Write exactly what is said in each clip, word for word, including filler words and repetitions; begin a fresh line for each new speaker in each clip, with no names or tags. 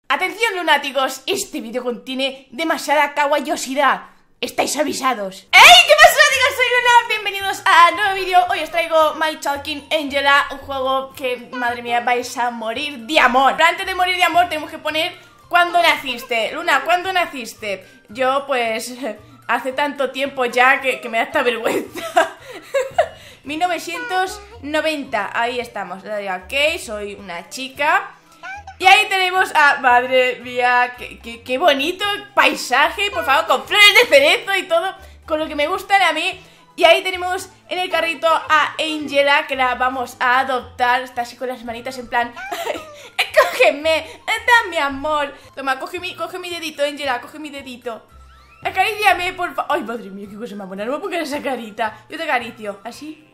Atención, lunáticos, este vídeo contiene demasiada caballosidad. Estáis avisados. ¡Hey! ¿Qué pasa, lunáticos? Soy Luna, bienvenidos a nuevo vídeo. Hoy os traigo My Talking Angela, un juego que, madre mía, vais a morir de amor. Pero antes de morir de amor tenemos que poner ¿cuándo naciste? Luna, ¿cuándo naciste? Yo, pues, hace tanto tiempo ya que, que me da esta vergüenza. mil novecientos noventa, ahí estamos. Le doy a OK, soy una chica. Y ahí tenemos a, madre mía, qué, qué, qué bonito paisaje, por favor, con flores de cerezo y todo, con lo que me gustan a mí. Y ahí tenemos en el carrito a Angela, que la vamos a adoptar. Está así con las manitas en plan, cógeme, dame amor. Toma, coge mi, coge mi dedito, Angela, coge mi dedito. Acaríciame, por favor. Ay, madre mía, qué cosa más buena, no me pongas esa carita. Yo te acaricio, así.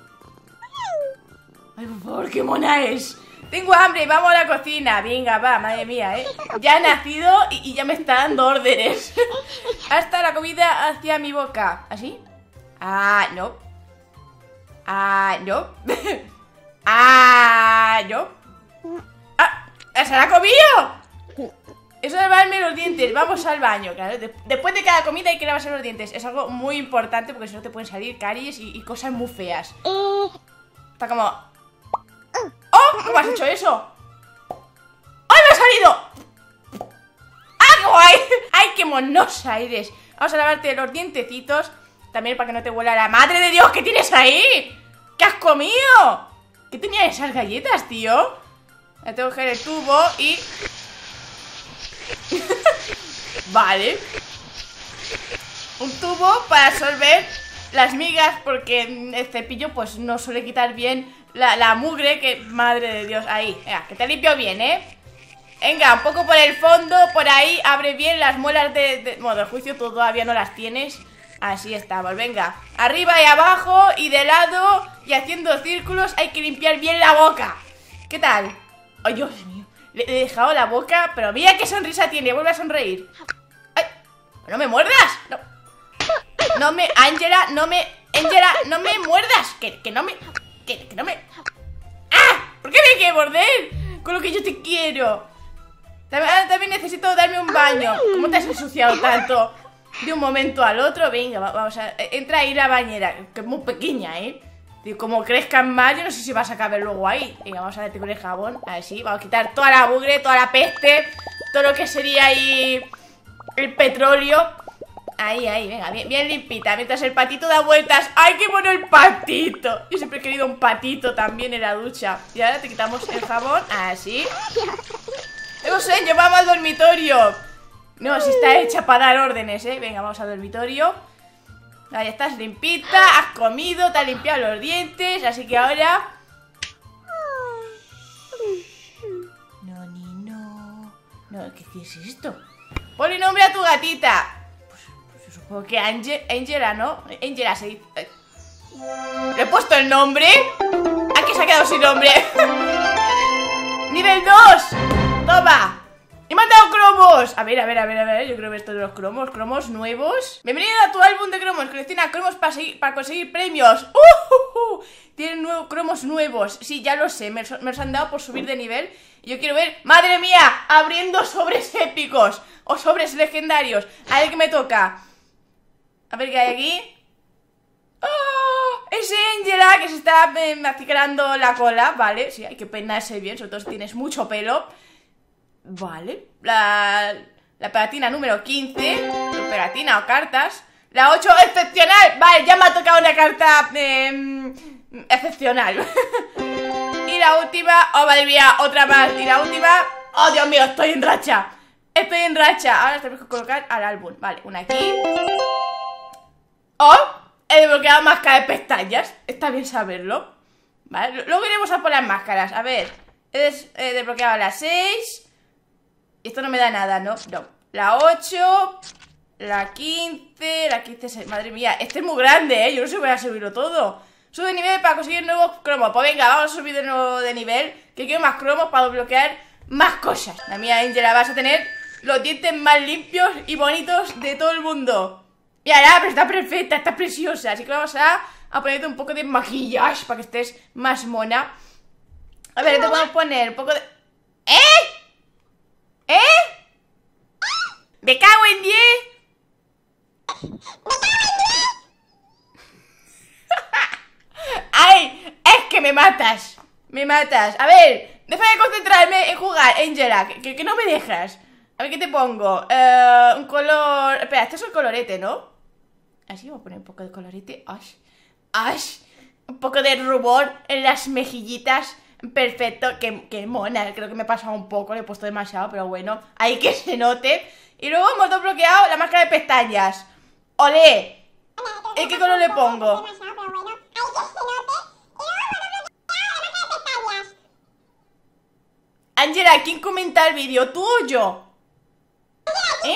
Ay, por favor, qué mona es. Tengo hambre, vamos a la cocina. Venga, va, madre mía, ¿eh? Ya ha nacido y, y ya me está dando órdenes. Hasta la comida hacia mi boca. ¿Así? Ah, no. Ah, no. Ah, no. Ah, ¿se la ha comido? Eso de lavarme los dientes. Vamos al baño, claro. Después de cada comida hay que lavarse los dientes. Es algo muy importante porque si no te pueden salir caries y, y cosas muy feas. Está como... ¡Oh! ¿Cómo has hecho eso? ¡Ay, me ha salido! ¡Ah, qué guay! ¡Ay, qué monosa eres! Vamos a lavarte los dientecitos. También para que no te huela la madre de Dios. ¿Qué tienes ahí? ¿Qué has comido? ¿Qué tenían esas galletas, tío? Le tengo que coger el tubo y... Vale. Un tubo para absorber las migas, porque el cepillo pues no suele quitar bien la, la mugre, que madre de Dios. Ahí, venga, que te limpio bien, ¿eh? Venga, un poco por el fondo, por ahí, abre bien las muelas de... de bueno, del juicio tú todavía no las tienes. Así estamos, venga. Arriba y abajo y de lado y haciendo círculos. Hay que limpiar bien la boca. ¿Qué tal? Ay, Dios mío, le he dejado la boca, pero mira qué sonrisa tiene, vuelve a sonreír. Ay, no me muerdas. No, no me, Angela, no me, Angela, no me muerdas. Que, que no me, que, que no me. ¡Ah! ¿Por qué me hay que morder? Con lo que yo te quiero. También, también necesito darme un baño. ¿Cómo te has ensuciado tanto de un momento al otro? Venga, vamos a... Entra ahí la bañera, que es muy pequeña, ¿eh? Y como crezcan más, yo no sé si vas a caber luego ahí. Venga, vamos a darte con el jabón. Así, vamos a quitar toda la mugre, toda la peste, todo lo que sería ahí el petróleo. Ahí, ahí, venga, bien, bien limpita. Mientras el patito da vueltas. ¡Ay, qué bueno el patito! Yo siempre he querido un patito también en la ducha. Y ahora te quitamos el jabón, así. No sé, llevamos al dormitorio. No, si está hecha para dar órdenes, ¿eh? Venga, vamos al dormitorio. Ahí estás limpita, has comido, te has limpiado los dientes. Así que ahora... No, ni no. No, ¿qué, qué es esto? Ponle nombre a tu gatita. Pues, pues supongo que Ange Angela, ¿no? Angela se dice... ¿Le he puesto el nombre? ¿A qué se ha quedado sin nombre? ¡Nivel dos! ¡Toma! ¡Y me han dado cromos! A ver, a ver, a ver, a ver. Yo creo que esto de los cromos, cromos nuevos. Bienvenido a tu álbum de cromos. Colecciona cromos para, seguir, para conseguir premios. ¡Uh, uh, uh! Tienen nuevo, cromos nuevos. Sí, ya lo sé, me, me los han dado por subir de nivel. Y yo quiero ver, madre mía, abriendo sobres épicos o sobres legendarios. A ver qué me toca. A ver qué hay aquí. ¡Oh! Es Angela, que se está eh, acicalando la cola. Vale, sí, hay que peinarse bien, sobre todo si tienes mucho pelo. Vale, la, la pegatina número quince. Pegatina o cartas. La ocho, excepcional. Vale, ya me ha tocado una carta eh, excepcional. Y la última, oh madre mía, otra más. Y la última, oh Dios mío, estoy en racha. Estoy en racha. Ahora tenemos que colocar al álbum. Vale, una aquí. Oh, he desbloqueado máscara de pestañas. Está bien saberlo. Vale, luego iremos a por las máscaras. A ver, he, des, he desbloqueado las seis. Y esto no me da nada, ¿no? No. La ocho, la quince, la quince, madre mía, este es muy grande, ¿eh? Yo no sé si voy a subirlo todo. Sube de nivel para conseguir nuevos cromos. Pues venga, vamos a subir de nuevo de nivel, que quiero más cromos para desbloquear más cosas. La mía Angela, vas a tener los dientes más limpios y bonitos de todo el mundo. Mira, pero está perfecta, está preciosa. Así que vamos a, a ponerte un poco de maquillaje para que estés más mona. A ver, te podemos poner un poco de... ¿Eh? ¿Eh? ¡Me cago en diez! ¡Ay! Es que me matas. Me matas. A ver, déjame concentrarme en jugar, Angela, que, que no me dejas. A ver, ¿qué te pongo? Uh, un color... Espera, este es el colorete, ¿no? Así, voy a poner un poco de colorete. ¡Ash! ¡Ash! Un poco de rubor en las mejillitas. Perfecto, que, que mona. Creo que me he pasado un poco, le he puesto demasiado, pero bueno, ahí que se note. Y luego hemos desbloqueado la máscara de pestañas. ¡Olé! ¿En qué color le pongo? Angela, ¿quién comenta el vídeo? ¿Tú o yo? ¿Eh?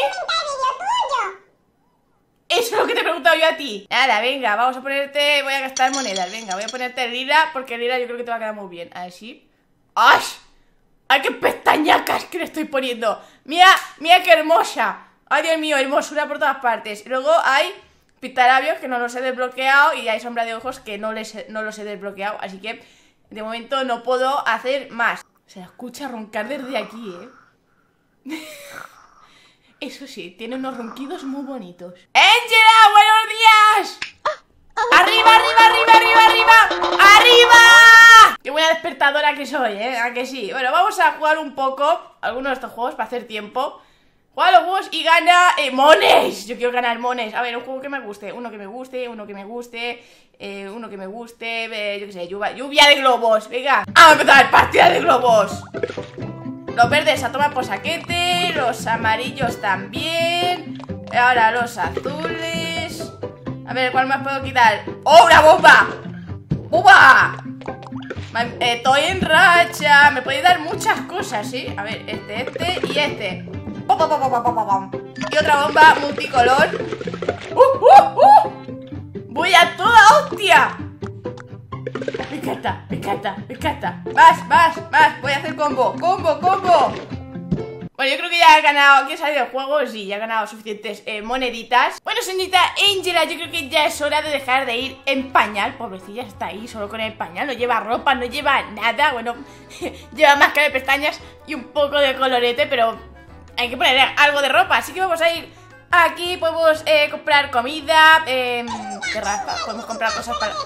Eso es lo que te he preguntado yo a ti. Nada, venga, vamos a ponerte... Voy a gastar monedas, venga, voy a ponerte lila, porque lila yo creo que te va a quedar muy bien. Así. ¡Ay! ¡Ay, qué pestañacas que le estoy poniendo! Mira, mira qué hermosa. Ay, Dios mío, hermosura por todas partes. Y luego hay pintalabios que no los he desbloqueado. Y hay sombra de ojos que no, les, no los he desbloqueado. Así que de momento no puedo hacer más. Se la escucha roncar desde aquí, ¿eh? Eso sí, tiene unos ronquidos muy bonitos. ¡Angela, buenos días! ¡Arriba, arriba, arriba, arriba, arriba! ¡Arriba! ¡Qué buena despertadora que soy, eh! ¿A que sí? Bueno, vamos a jugar un poco algunos de estos juegos para hacer tiempo. Juega los juegos y gana eh, mones. Yo quiero ganar mones. A ver, un juego que me guste. Uno que me guste, uno que me guste, eh, uno que me guste, eh, yo qué sé, lluvia, lluvia de globos. Venga, vamos a empezar partida de globos. Los verdes a tomar por saquete, los amarillos también. Ahora los azules. A ver, ¿cuál más puedo quitar? ¡Oh, una bomba! ¡Bomba! Eh, estoy en racha. Me podéis dar muchas cosas, ¿sí? A ver, este, este y este. ¡Pum, pum, pum, pum, pum, pum, pum! Y otra bomba multicolor. ¡Uh, uh, uh! ¡Voy a toda hostia! Me encanta, me encanta, me encanta. Más, más, más. Voy a hacer combo, combo, combo. Bueno, yo creo que ya he ganado. ¿Quién salido del juego? Sí, ya he ganado suficientes eh, moneditas. Bueno, señorita Angela, yo creo que ya es hora de dejar de ir en pañal. Pobrecilla, está ahí solo con el pañal. No lleva ropa, no lleva nada. Bueno, lleva máscara de pestañas y un poco de colorete, pero hay que ponerle algo de ropa. Así que vamos a ir aquí. Podemos eh, comprar comida, eh, terraza. Podemos comprar cosas para...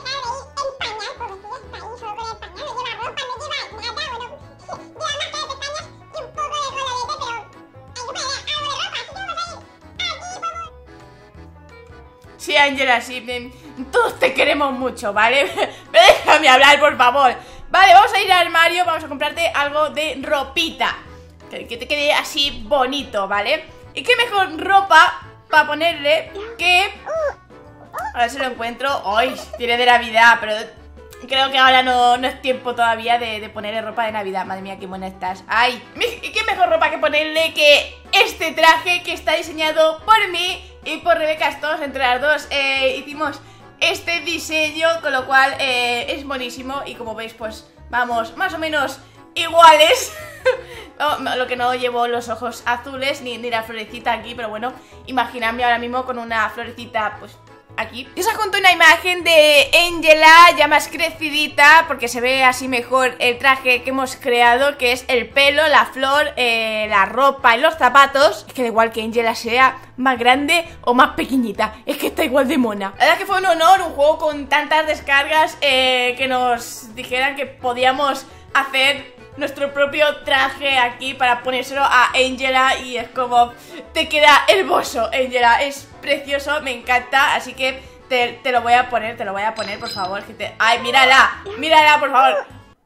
Sí, Angela, sí, todos te queremos mucho, ¿vale? Déjame hablar, por favor. Vale, vamos a ir al armario, vamos a comprarte algo de ropita, que, que te quede así bonito, ¿vale? Y qué mejor ropa para ponerle que... A ver si lo encuentro. ¡Ay! Tiene de Navidad, pero creo que ahora no, no es tiempo todavía de, de ponerle ropa de Navidad. Madre mía, qué buena estás. ¡Ay! ¿Y qué mejor ropa que ponerle que este traje que está diseñado por mí y por Rebeca Stones? Entre las dos eh, hicimos este diseño, con lo cual eh, es buenísimo. Y como veis, pues vamos más o menos iguales. No, lo que no llevo los ojos azules ni, ni la florecita aquí, pero bueno, imaginadme ahora mismo con una florecita pues aquí. Y os adjunto una imagen de Angela ya más crecidita, porque se ve así mejor el traje que hemos creado, que es el pelo, la flor, eh, la ropa y los zapatos. Es que da igual que Angela sea más grande o más pequeñita, es que está igual de mona. La verdad que fue un honor, un juego con tantas descargas, eh, que nos dijeran que podíamos hacer nuestro propio traje aquí para ponérselo a Angela. Y es como, te queda hermoso, Angela, es precioso, me encanta. Así que te, te lo voy a poner, te lo voy a poner, por favor, que te... ¡Ay, mírala! ¡Mírala, por favor!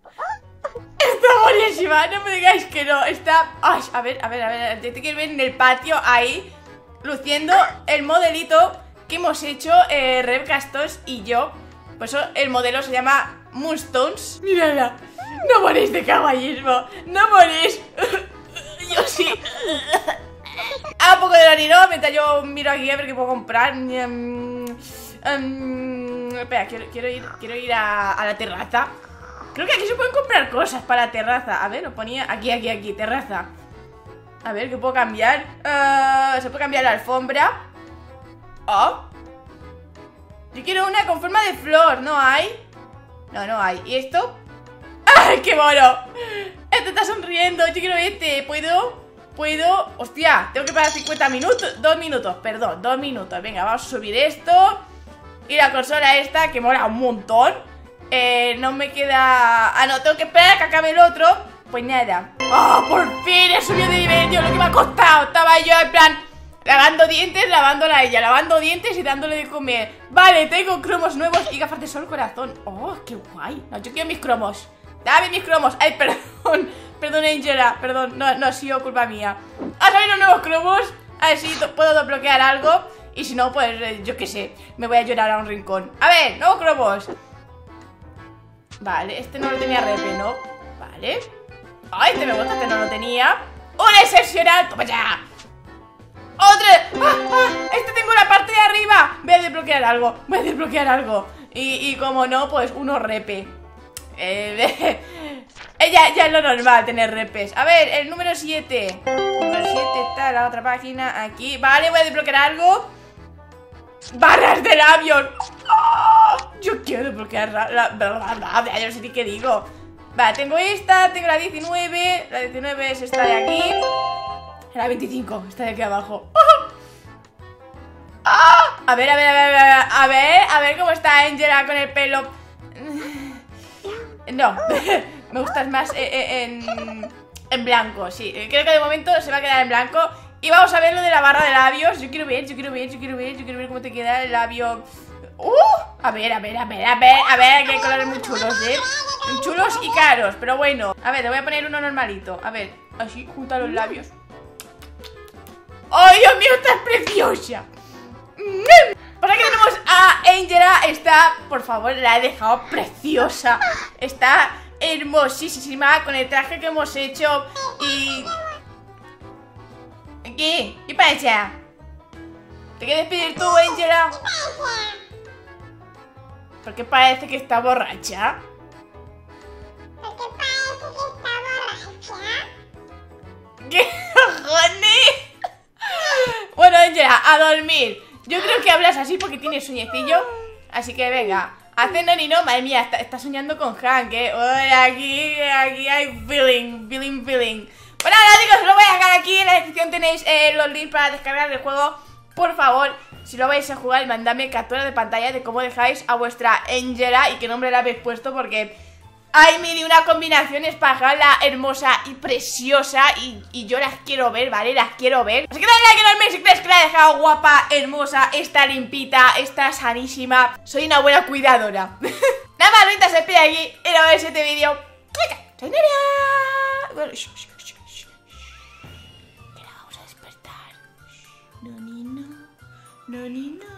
Está buenísima, no me digáis que no. Está... ¡Ay! A ver, a ver, a ver, te quiero ver en el patio ahí, luciendo el modelito que hemos hecho eh, Rebeca Stones y yo. Por eso el modelo se llama Moonstones. Mírala. No morís de caballismo, no morís. Yo sí. Ah, un poco de orino mientras yo miro aquí a ver qué puedo comprar. um, um, Espera, quiero, quiero ir, quiero ir a, a la terraza. Creo que aquí se pueden comprar cosas para la terraza. A ver, lo ponía aquí, aquí, aquí, terraza. A ver, ¿qué puedo cambiar? Uh, se puede cambiar la alfombra. Oh, yo quiero una con forma de flor, ¿no hay? No, no hay. ¿Y esto? ¡Ay, qué mono! Este está sonriendo, yo quiero este, ¿puedo? puedo... Hostia, tengo que parar cincuenta minutos. Dos minutos, perdón, dos minutos. Venga, vamos a subir esto. Y la consola esta, que mola un montón. Eh, no me queda... Ah, no, tengo que esperar a que acabe el otro. Pues nada. ¡Oh, por fin he subido de nivel! Dios, lo que me ha costado. Estaba yo en plan... lavando dientes, lavándola a ella, lavando dientes y dándole de comer. Vale, tengo cromos nuevos y gafas de sol corazón. Oh, qué guay. No, yo quiero mis cromos. Dame mis cromos. Ay, perdón. Perdón, Angela. Perdón, no, no ha sido culpa mía. Ha salido nuevos cromos. A ver si puedo desbloquear algo. Y si no, pues eh, yo qué sé. Me voy a llorar a un rincón. A ver, nuevos cromos. Vale, este no lo tenía repe, ¿no? Vale. Ay, este me gusta, este no lo tenía. ¡Un excepcional! ¡Toma ya! ¡Otra! ¡Ah, ah! Este tengo la parte de arriba. Voy a desbloquear algo. Voy a desbloquear algo. Y, y como no, pues uno repe. Eh, eh, ya, ya es lo normal tener repes. A ver, el número siete. El número siete está en la otra página. Aquí. Vale, voy a desbloquear algo. Barras de labios. ¡Oh! Yo quiero desbloquear la, la, la, la, la, yo no sé ni qué digo. Vale, tengo esta, tengo la diecinueve. La diecinueve es esta de aquí. La veinticinco, está de aquí abajo. ¡Ah! A ver, a ver, a ver, a ver, a ver, a ver cómo está Angela con el pelo. No, me gustas más en, en blanco, sí. Creo que de momento se va a quedar en blanco. Y vamos a ver lo de la barra de labios. Yo quiero ver, yo quiero ver, yo quiero ver, yo quiero ver cómo te queda el labio. ¡Uh! A ver, a ver, a ver, a ver, a ver, que hay colores muy chulos, ¿eh? Chulos y caros, pero bueno. A ver, te voy a poner uno normalito. A ver, así, junto a los labios. ¡Ay, Dios mío, estás preciosa! Por aquí tenemos a Angela. Está, por favor, la he dejado preciosa. Está hermosísima con el traje que hemos hecho. Y... ¿Qué? ¿Qué pasa? ¿Te quieres despedir tú, Angela? ¿Por qué parece que está borracha?
Porque parece que está borracha.
¿Qué cojones? Bueno, Angela, a dormir. Yo creo que hablas así porque tienes sueñecillo. Así que venga, haciendo ni no. Madre mía, está, está soñando con Hank, eh. Uy, aquí, aquí hay feeling, feeling, feeling. Bueno, nada, chicos, os lo voy a dejar aquí. En la descripción tenéis eh, los links para descargar el juego. Por favor, si lo vais a jugar, mandadme captura de pantalla de cómo dejáis a vuestra Angela y qué nombre le habéis puesto, porque hay mil y una combinaciones para dejarla hermosa y preciosa. Y, y yo las quiero ver, ¿vale? Las quiero ver. Así que dale like enorme si crees que la he dejado guapa, hermosa, está limpita, está sanísima. Soy una buena cuidadora. Nada más, ahorita se despide aquí y nos vemos en este vídeo. ¡Soy Nerea! Bueno, shh, shh, shh, shh, shh. Que la vamos a despertar. No, ni no. No, ni no.